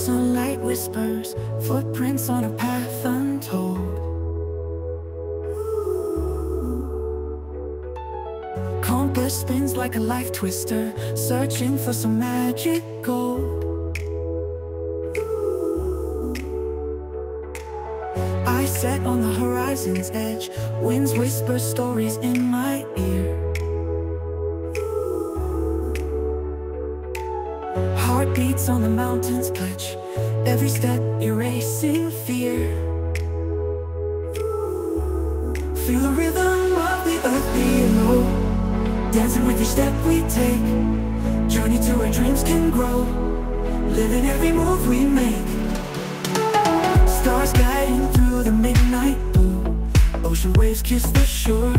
sunlight whispers, footprints on a path untold. Compass spins like a life twister, searching for some magic gold. I sat on the horizon's edge, winds whisper stories in my ear. Heartbeats on the mountain's clutch, every step erasing fear. Feel the rhythm of the earth below, dancing with each step we take. Journey to where dreams can grow, living every move we make. Stars guiding through the midnight blue, ocean waves kiss the shore.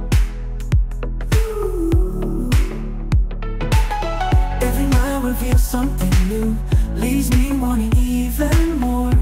Every mile reveals something new, leaves me wanting even more.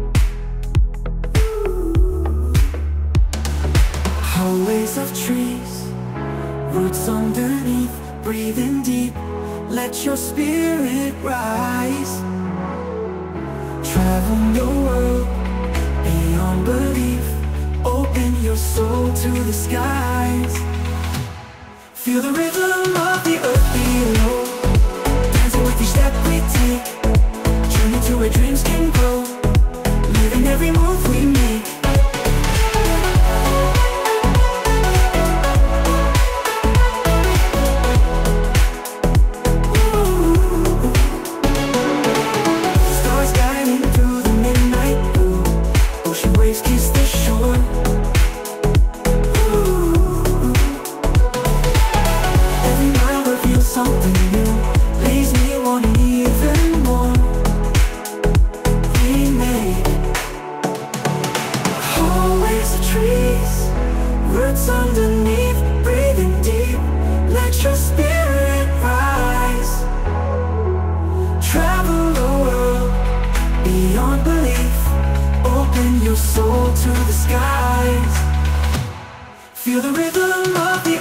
Hallways of trees, roots underneath, breathing deep, let your spirit rise. Travel the world beyond belief, open your soul to the skies. Feel the rhythm of the earth below, dancing with each step we take. Journey to where dreams can grow, living every move we make. Kiss the shore. Every mile reveals something new, leaves me wanting even more. We made hallways of trees, roots underneath, breathing deep, let your spirit rise. Travel the world beyond belief, open your soul to the skies. Feel the rhythm of the